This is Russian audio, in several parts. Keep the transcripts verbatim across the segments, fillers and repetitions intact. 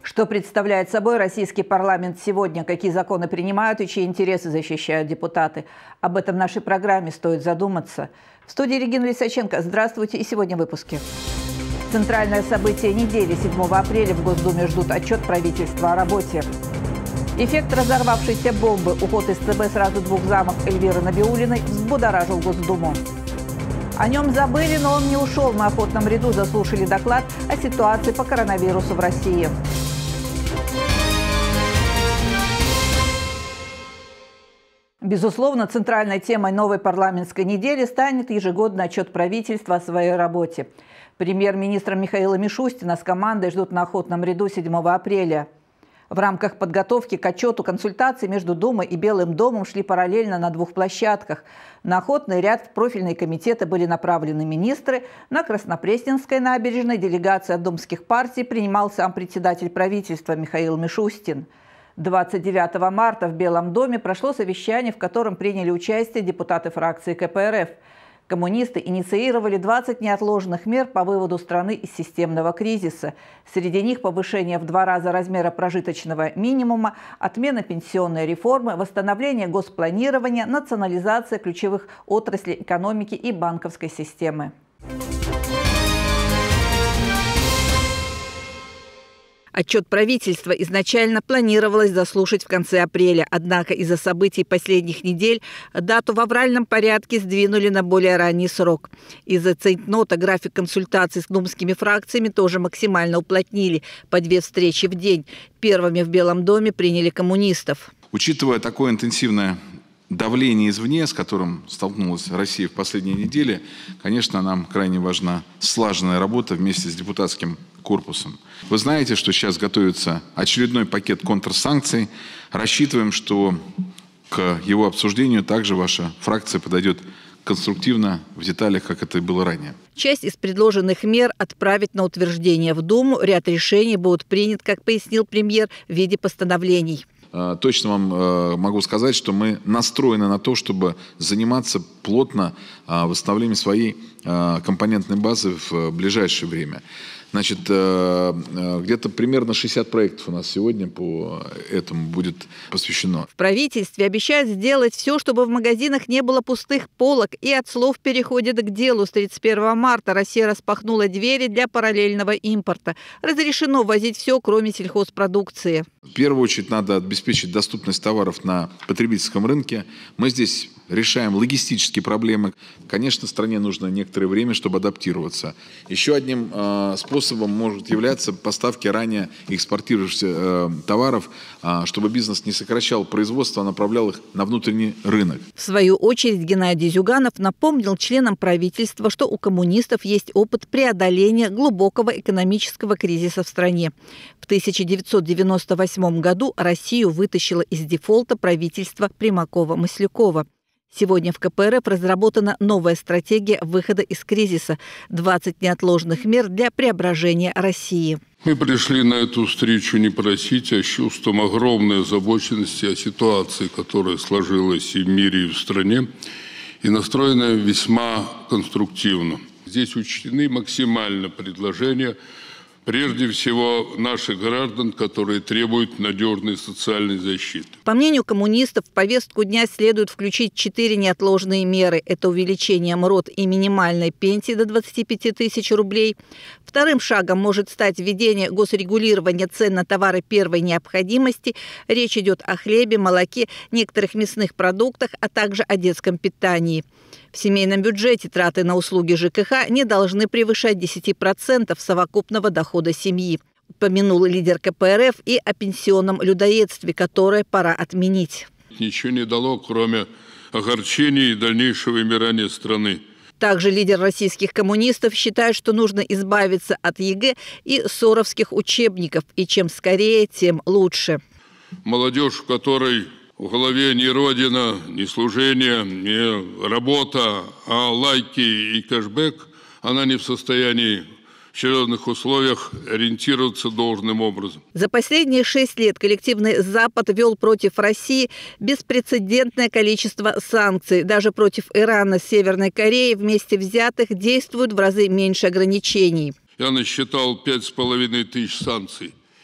Что представляет собой российский парламент сегодня, какие законы принимают и чьи интересы защищают депутаты? Об этом в нашей программе стоит задуматься. В студии Регина Лисаченко. Здравствуйте, и сегодня в выпуске. Центральное событие недели. седьмого апреля в Госдуме ждут отчет правительства о работе. Эффект разорвавшейся бомбы, уход из ЦБ сразу двух замов Эльвиры Набиуллиной взбудоражил Госдуму. О нем забыли, но он не ушел. На охотном ряду заслушали доклад о ситуации по коронавирусу в России. Безусловно, центральной темой новой парламентской недели станет ежегодный отчет правительства о своей работе. Премьер-министра Михаила Мишустина с командой ждут на охотном ряду седьмого апреля. В рамках подготовки к отчету консультации между Думой и Белым домом шли параллельно на двух площадках. На охотный ряд в профильные комитеты были направлены министры. На Краснопресненской набережной делегация от думских партий принимал сам председатель правительства Михаил Мишустин. двадцать девятого марта в Белом доме прошло совещание, в котором приняли участие депутаты фракции ка пэ эр эф. Коммунисты инициировали двадцать неотложных мер по выводу страны из системного кризиса. Среди них повышение в два раза размера прожиточного минимума, отмена пенсионной реформы, восстановление госпланирования, национализация ключевых отраслей экономики и банковской системы. Отчет правительства изначально планировалось заслушать в конце апреля, однако из-за событий последних недель дату в авральном порядке сдвинули на более ранний срок. Из-за цейтнота график консультаций с думскими фракциями тоже максимально уплотнили, по две встречи в день. Первыми в Белом доме приняли коммунистов. Учитывая такое интенсивное давление извне, с которым столкнулась Россия в последние недели, конечно, нам крайне важна слаженная работа вместе с депутатским корпусом. Вы знаете, что сейчас готовится очередной пакет контрсанкций. Рассчитываем, что к его обсуждению также ваша фракция подойдет конструктивно в деталях, как это и было ранее. Часть из предложенных мер отправить на утверждение в Думу. Ряд решений будут приняты, как пояснил премьер, в виде постановлений. Точно вам могу сказать, что мы настроены на то, чтобы заниматься плотно восстановлением своей компонентной базы в ближайшее время. Значит, где-то примерно шестьдесят проектов у нас сегодня по этому будет посвящено. В правительстве обещают сделать все, чтобы в магазинах не было пустых полок. И от слов переходят к делу. С тридцать первого марта Россия распахнула двери для параллельного импорта. Разрешено ввозить все, кроме сельхозпродукции. В первую очередь надо обеспечить доступность товаров на потребительском рынке. Мы здесь решаем логистические проблемы. Конечно, стране нужно некоторое время, чтобы адаптироваться. Еще одним э, способом может являться поставки ранее экспортирующихся э, товаров, э, чтобы бизнес не сокращал производство, а направлял их на внутренний рынок. В свою очередь Геннадий Зюганов напомнил членам правительства, что у коммунистов есть опыт преодоления глубокого экономического кризиса в стране. В тысяча девятьсот девяносто восьмом году Россию вытащило из дефолта правительство Примакова-Маслякова. Сегодня в ка пэ эр эф разработана новая стратегия выхода из кризиса – двадцать неотложных мер для преображения России. Мы пришли на эту встречу не просить, а с чувством огромной озабоченности о ситуации, которая сложилась и в мире, и в стране, и настроены весьма конструктивно. Здесь учтены максимально предложения, прежде всего, наших граждан, которые требуют надежной социальной защиты. По мнению коммунистов, в повестку дня следует включить четыре неотложные меры. Это увеличение МРОТ и минимальной пенсии до двадцати пяти тысяч рублей. Вторым шагом может стать введение госрегулирования цен на товары первой необходимости. Речь идет о хлебе, молоке, некоторых мясных продуктах, а также о детском питании. В семейном бюджете траты на услуги жэ ка ха не должны превышать десять процентов совокупного дохода семьи. Упомянул лидер ка пэ эр эф и о пенсионном людоедстве, которое пора отменить. Ничего не дало, кроме огорчения и дальнейшего вымирания страны. Также лидер российских коммунистов считает, что нужно избавиться от е гэ и соровских учебников. И чем скорее, тем лучше. Молодежь, у которой в голове не родина, не служение, не работа, а лайки и кэшбэк, она не в состоянии в серьезных условиях ориентироваться должным образом. За последние шесть лет коллективный Запад вел против России беспрецедентное количество санкций. Даже против Ирана с Северной Кореей вместе взятых действуют в разы меньше ограничений. Я насчитал пять с половиной тысяч санкций.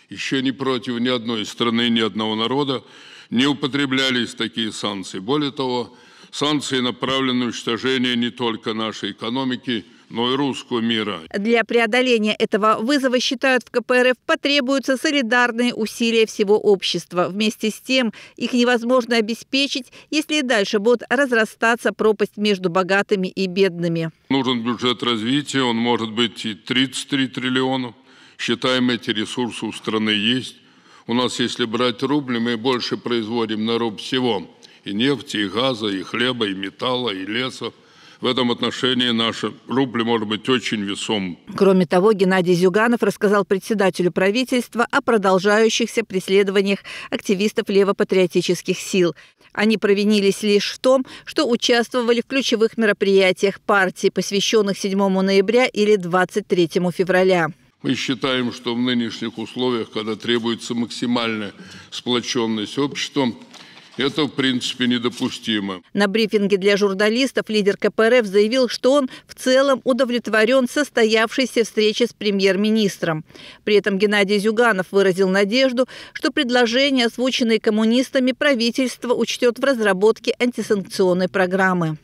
Еще ни против ни одной страны, ни одного народа не употреблялись такие санкции. Более того, санкции направлены на уничтожение не только нашей экономики, но и русского мира. Для преодоления этого вызова, считают в ка пэ эр эф, потребуются солидарные усилия всего общества. Вместе с тем их невозможно обеспечить, если и дальше будет разрастаться пропасть между богатыми и бедными. Нужен бюджет развития, он может быть и тридцать три триллиона. Считаем, эти ресурсы у страны есть. У нас, если брать рубли, мы больше производим на рубль всего. И нефти, и газа, и хлеба, и металла, и леса. В этом отношении наш рубль может быть очень весом. Кроме того, Геннадий Зюганов рассказал председателю правительства о продолжающихся преследованиях активистов левопатриотических сил. Они провинились лишь в том, что участвовали в ключевых мероприятиях партии, посвященных седьмому ноября или двадцать третьему февраля. Мы считаем, что в нынешних условиях, когда требуется максимальная сплоченность общества, это, в принципе, недопустимо. На брифинге для журналистов лидер ка пэ эр эф заявил, что он в целом удовлетворен состоявшейся встречей с премьер-министром. При этом Геннадий Зюганов выразил надежду, что предложения, озвученные коммунистами, правительство учтет в разработке антисанкционной программы.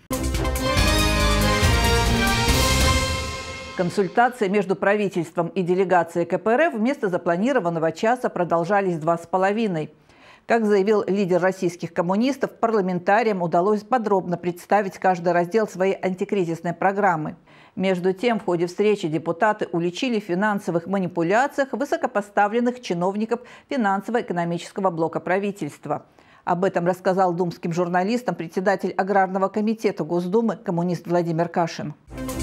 Консультации между правительством и делегацией ка пэ эр эф вместо запланированного часа продолжались два с половиной. Как заявил лидер российских коммунистов, парламентариям удалось подробно представить каждый раздел своей антикризисной программы. Между тем, в ходе встречи депутаты уличили в финансовых манипуляциях высокопоставленных чиновников финансово-экономического блока правительства. Об этом рассказал думским журналистам председатель Аграрного комитета Госдумы коммунист Владимир Кашин.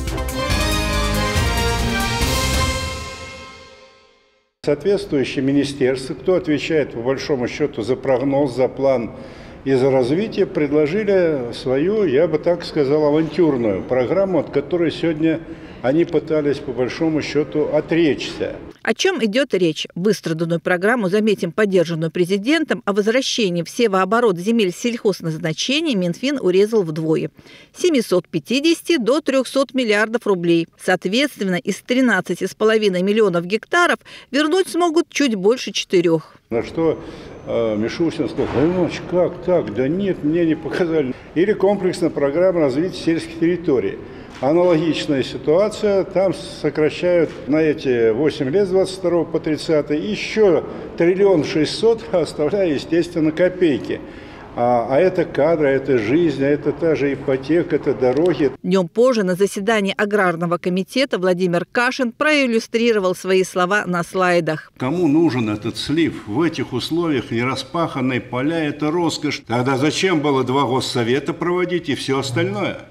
Соответствующие министерства, кто отвечает по большому счету за прогноз, за план и за развитие, предложили свою, я бы так сказал, авантюрную программу, от которой сегодня они пытались по большому счету отречься. О чем идет речь? Выстраданную программу, заметим, поддержанную президентом, о возвращении в севооборот земель сельхозназначения Минфин урезал вдвое. С семисот пятидесяти до трёхсот миллиардов рублей. Соответственно, из тринадцати с половиной миллионов гектаров вернуть смогут чуть больше четырех. На что э, Мишустин сказал: «Иванович, как так? Да нет, мне не показали». Или комплексная программа развития сельских территорий. Аналогичная ситуация, там сокращают на эти восемь лет с двадцать второго по тридцатый еще триллион шестьсот, оставляя, естественно, копейки. А, а это кадры, это жизнь, это та же ипотека, это дороги. Днем позже на заседании Аграрного комитета Владимир Кашин проиллюстрировал свои слова на слайдах. Кому нужен этот слив? В этих условиях нераспаханные поля – это роскошь. Тогда зачем было два госсовета проводить и все остальное?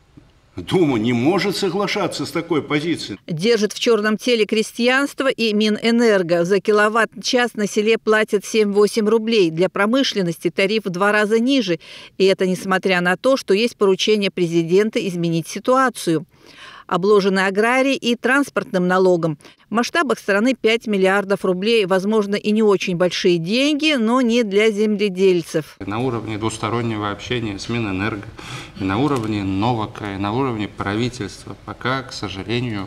Дума не может соглашаться с такой позицией. Держит в черном теле крестьянство и Минэнерго. За киловатт-час на селе платят семь-восемь рублей. Для промышленности тариф в два раза ниже. И это несмотря на то, что есть поручение президента изменить ситуацию. Обложены аграрии и транспортным налогом. В масштабах страны пять миллиардов рублей. Возможно, и не очень большие деньги, но не для земледельцев. На уровне двустороннего общения с Минэнерго, и на уровне НОВАКа, и на уровне правительства пока, к сожалению,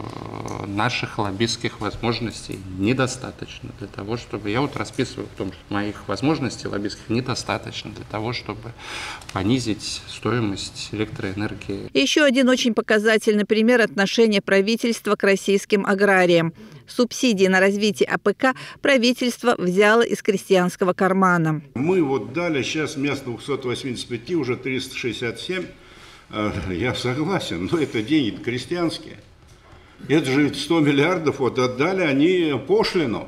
наших лоббистских возможностей недостаточно для того, чтобы... Я вот расписываю в том, что моих возможностей лоббистских недостаточно для того, чтобы понизить стоимость электроэнергии. Еще один очень показательный пример отношения правительства к российским аграриям. Субсидии на развитие а пэ ка правительство взяло из крестьянского кармана. Мы вот дали сейчас вместо двухсот восьмидесяти пяти уже триста шестьдесят семь. Я согласен, но это деньги крестьянские. Это же сто миллиардов вот отдали они пошлину.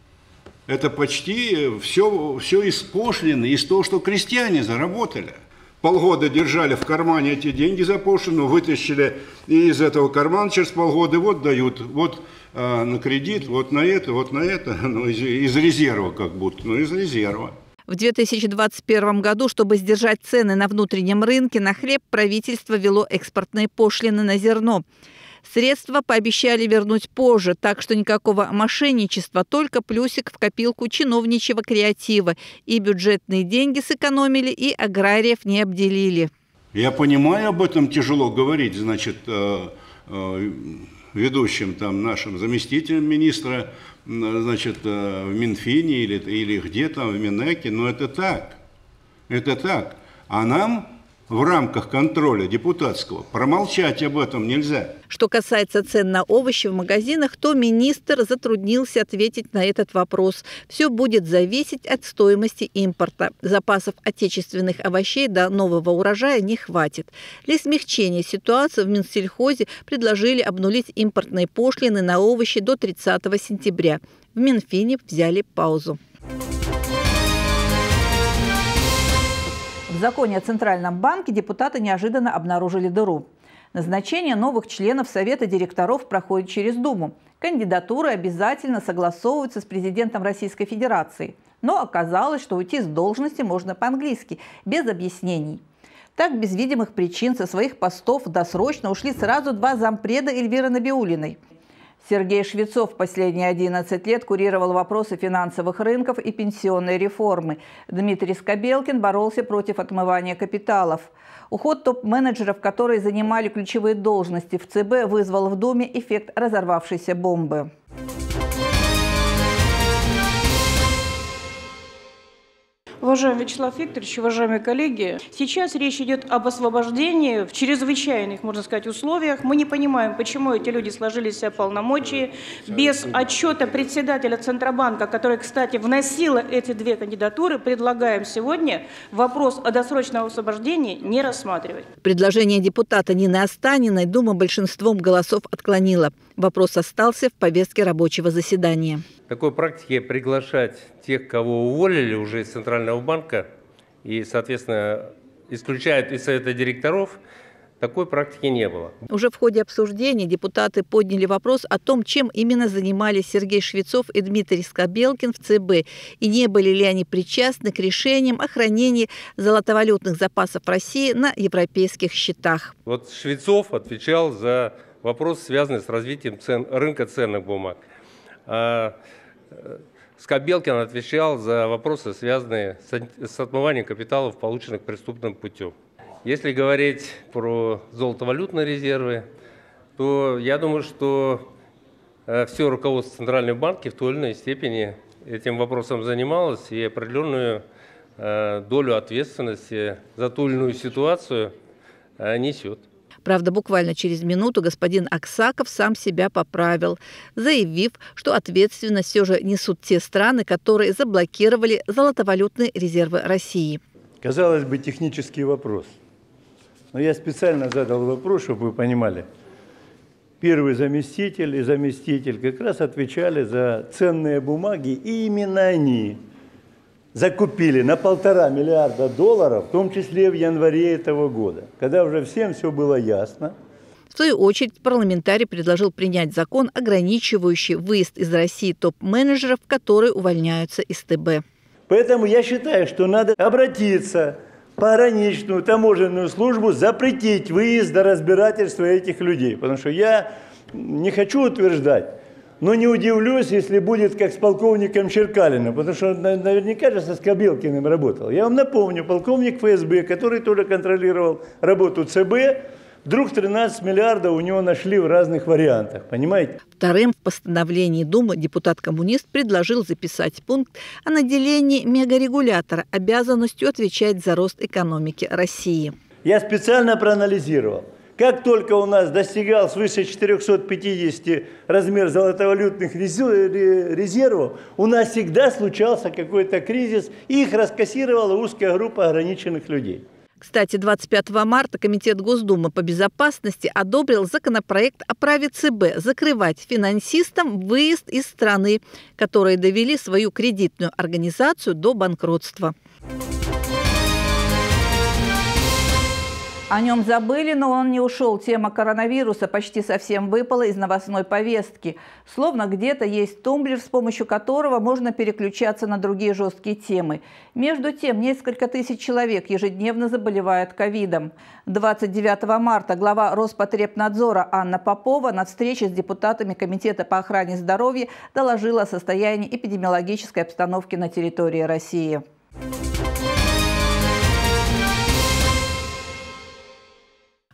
Это почти все, все из пошлины, из того, что крестьяне заработали. Полгода держали в кармане эти деньги за пошлину, вытащили из этого кармана через полгода, вот дают, вот э, на кредит, вот на это, вот на это, ну, из, из резерва как будто, ну из резерва. В две тысячи двадцать первом году, чтобы сдержать цены на внутреннем рынке на хлеб, правительство ввело экспортные пошлины на зерно. Средства пообещали вернуть позже, так что никакого мошенничества, только плюсик в копилку чиновничьего креатива. И бюджетные деньги сэкономили, и аграриев не обделили. Я понимаю, об этом тяжело говорить, значит, э, э, ведущим там нашим заместителем министра, значит, в Минфине или, или где там, в Минэке, но это так, это так. А нам в рамках контроля депутатского промолчать об этом нельзя. Что касается цен на овощи в магазинах, то министр затруднился ответить на этот вопрос. Все будет зависеть от стоимости импорта. Запасов отечественных овощей до нового урожая не хватит. Для смягчения ситуации в Минсельхозе предложили обнулить импортные пошлины на овощи до тридцатого сентября. В Минфине взяли паузу. В законе о Центральном банке депутаты неожиданно обнаружили дыру. Назначение новых членов Совета директоров проходит через Думу. Кандидатуры обязательно согласовываются с президентом Российской Федерации. Но оказалось, что уйти с должности можно по-английски, без объяснений. Так, без видимых причин со своих постов досрочно ушли сразу два зампреда Эльвиры Набиуллиной. Сергей Швецов последние одиннадцать лет курировал вопросы финансовых рынков и пенсионной реформы. Дмитрий Скобелкин боролся против отмывания капиталов. Уход топ-менеджеров, которые занимали ключевые должности в ЦБ, вызвал в Думе эффект разорвавшейся бомбы. Уважаемый Вячеслав Викторович, уважаемые коллеги, сейчас речь идет об освобождении в чрезвычайных, можно сказать, условиях. Мы не понимаем, почему эти люди сложили в себя полномочия без отчета председателя Центробанка, который, кстати, вносила эти две кандидатуры. Предлагаем сегодня вопрос о досрочном освобождении не рассматривать. Предложение депутата Нины Останиной Дума большинством голосов отклонила. Вопрос остался в повестке рабочего заседания. Такой практике приглашать тех, кого уволили уже из Центрального банка и, соответственно, исключают из Совета директоров, такой практики не было. Уже в ходе обсуждения депутаты подняли вопрос о том, чем именно занимались Сергей Швецов и Дмитрий Скобелкин в ЦБ, и не были ли они причастны к решениям о хранении золотовалютных запасов России на европейских счетах. Вот Швецов отвечал за вопрос, связанный с развитием цен, рынка ценных бумаг. А Скобелкин отвечал за вопросы, связанные с отмыванием капиталов, полученных преступным путем. Если говорить про золотовалютные резервы, то я думаю, что все руководство Центрального банка в той или иной степени этим вопросом занималось и определенную долю ответственности за ту или иную ситуацию несет. Правда, буквально через минуту господин Аксаков сам себя поправил, заявив, что ответственность все же несут те страны, которые заблокировали золотовалютные резервы России. Казалось бы, технический вопрос. Но я специально задал вопрос, чтобы вы понимали. Первый заместитель и заместитель как раз отвечали за ценные бумаги, и именно они закупили на полтора миллиарда долларов, в том числе в январе этого года, когда уже всем все было ясно. В свою очередь, парламентарий предложил принять закон, ограничивающий выезд из России топ-менеджеров, которые увольняются из ТБ. Поэтому я считаю, что надо обратиться в пограничную таможенную службу, запретить выезд до разбирательства этих людей. Потому что я не хочу утверждать, но не удивлюсь, если будет как с полковником Черкалиным, потому что наверняка же со Скобелкиным работал. Я вам напомню, полковник ФСБ, который тоже контролировал работу ЦБ, вдруг тринадцать миллиардов у него нашли в разных вариантах, понимаете? Вторым в постановлении Думы депутат-коммунист предложил записать пункт о наделении мегарегулятора обязанностью отвечать за рост экономики России. Я специально проанализировал. Как только у нас достигал свыше четырёхсот пятидесяти размер золотовалютных резервов, у нас всегда случался какой-то кризис, и их раскассировала узкая группа ограниченных людей. Кстати, двадцать пятого марта Комитет Госдумы по безопасности одобрил законопроект о праве ЦБ закрывать финансистам выезд из страны, которые довели свою кредитную организацию до банкротства. О нем забыли, но он не ушел. Тема коронавируса почти совсем выпала из новостной повестки. Словно где-то есть тумблер, с помощью которого можно переключаться на другие жесткие темы. Между тем, несколько тысяч человек ежедневно заболевают ковидом. двадцать девятого марта глава Роспотребнадзора Анна Попова на встрече с депутатами Комитета по охране здоровья доложила о состоянии эпидемиологической обстановки на территории России.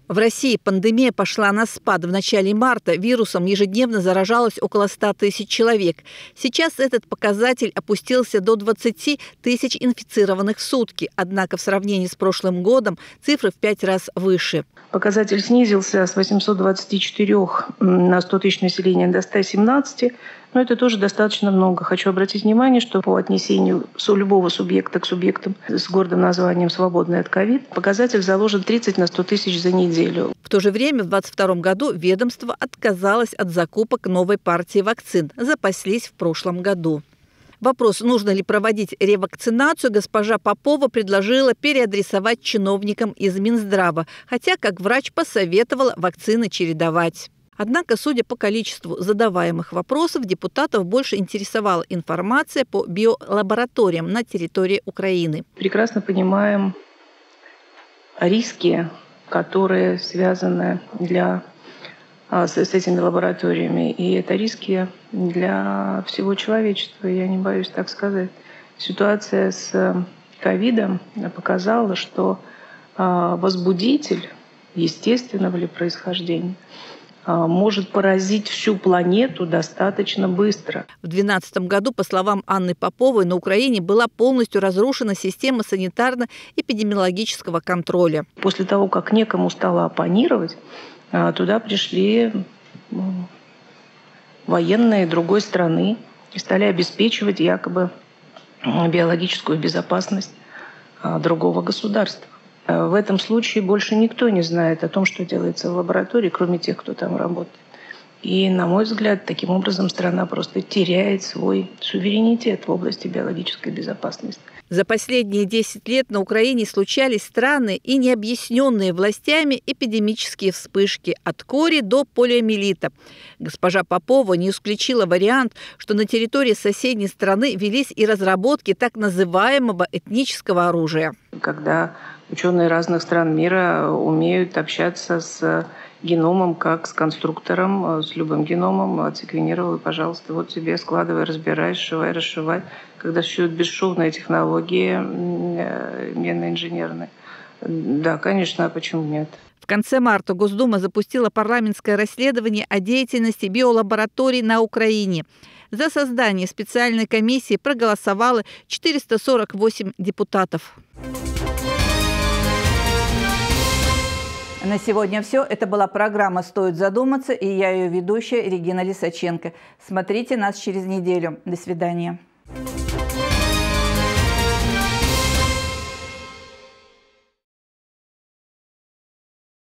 В России пандемия пошла на спад. В начале марта вирусом ежедневно заражалось около ста тысяч человек. Сейчас этот показатель опустился до двадцати тысяч инфицированных в сутки. Однако в сравнении с прошлым годом цифры в пять раз выше. Показатель снизился с восьмисот двадцати четырёх на сто тысяч населения до ста семнадцати. Но это тоже достаточно много. Хочу обратить внимание, что по отнесению любого субъекта к субъектам с гордым названием «свободный от ковид» показатель заложен тридцать на сто тысяч за неделю. В то же время в две тысячи двадцать втором году ведомство отказалось от закупок новой партии вакцин. Запаслись в прошлом году. Вопрос, нужно ли проводить ревакцинацию, госпожа Попова предложила переадресовать чиновникам из Минздрава, хотя, как врач, посоветовала вакцины чередовать. Однако, судя по количеству задаваемых вопросов, депутатов больше интересовала информация по биолабораториям на территории Украины. Прекрасно понимаем риски, которые связаны для, с, с этими лабораториями. И это риски для всего человечества, я не боюсь так сказать. Ситуация с ковидом показала, что возбудитель естественного ли происхождения может поразить всю планету достаточно быстро. В две тысячи двенадцатом году, по словам Анны Поповой, на Украине была полностью разрушена система санитарно-эпидемиологического контроля. После того, как некому стало оппонировать, туда пришли военные другой страны и стали обеспечивать якобы биологическую безопасность другого государства. В этом случае больше никто не знает о том, что делается в лаборатории, кроме тех, кто там работает. И, на мой взгляд, таким образом страна просто теряет свой суверенитет в области биологической безопасности. За последние десять лет на Украине случались странные и необъясненные властями эпидемические вспышки от кори до полиомиелита. Госпожа Попова не исключила вариант, что на территории соседней страны велись и разработки так называемого этнического оружия. Когда ученые разных стран мира умеют общаться с геномом, как с конструктором, с любым геномом, отсеквенировал, и, пожалуйста, вот тебе складывай, разбирай, сшивай, расшивай. Когда существуют бесшовные технологии генно-инженерные. Да, конечно, а почему нет? В конце марта Госдума запустила парламентское расследование о деятельности биолабораторий на Украине. За создание специальной комиссии проголосовало четыреста сорок восемь депутатов. На сегодня все. Это была программа «Стоит задуматься», и я ее ведущая Регина Лисаченко. Смотрите нас через неделю. До свидания.